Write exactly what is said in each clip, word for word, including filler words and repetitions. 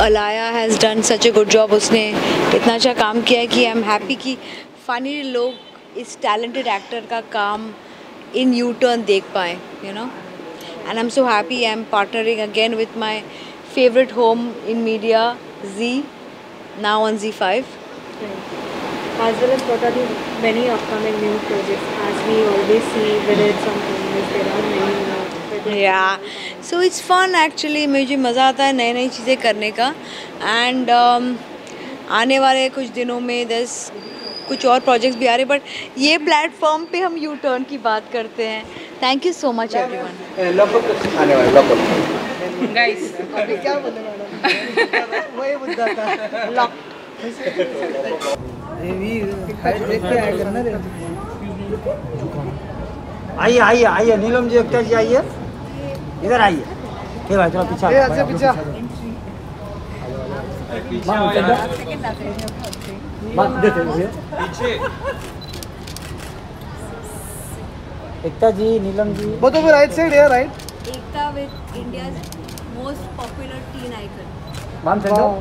Alaya has done such a good job. उसने इतना अच्छा काम किया है कि आई एम हैप्पी कि फाइनली लोग इस टैलेंटेड एक्टर का काम इन यू टर्न देख पाए, you know. And I am so happy I am partnering again with my favourite home in media, Z, now on Z five. As well as what are the many upcoming new projects, as we always see whether it's on films, there are many uh, projects. Yeah, so it's fun actually. मुझे मज़ा आता है नई नई चीज़ें करने का. And um, आने वाले कुछ दिनों में दस कुछ और प्रोजेक्ट्स भी आ रहे, बट ये प्लेटफॉर्म पे हम यू टर्न की बात करते हैं. Thank you so much everyone. आने वाले लॉकअप गाइस अभी क्या बोले मैडम? वही मुद्दा था, लॉक. आइए आइए आइए नीलम जी, एकता जी आइए, इधर आइए. ये भाई थोड़ा पीछे पीछे पीछे Ekta ji, Neelam ji. Both of right side है, right. Ekta with India's most popular teen icon. One centre.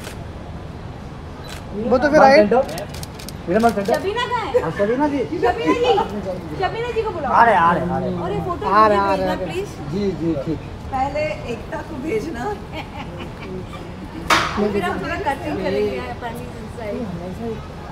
Both of right. Shabina कहाँ है? हां शबीना जी. शबीना जी, शबीना जी को बुलाओ. आ रहे आ रहे आ रहे. और ये फोटो आ रहे आ रहे प्लीज. जी जी ठीक. पहले एकता को भेजना. फिर हम थोड़ा कटिंग करेंगे अपनी side.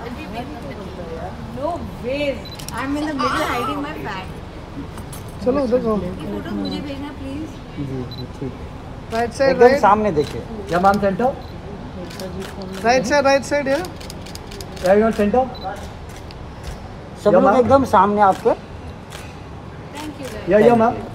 No ways, I am in the middle hiding my fat. चलो उधर जाओ. ये फोटो मुझे भेजना प्लीज. जी जी ठीक. राइट साइड, एकदम राइट सामने देखिए. या ma'am centre. Right side, right side है. Everyone centre. सब लोग एकदम सामने आपके. Thank you. Yeah yeah ma'am.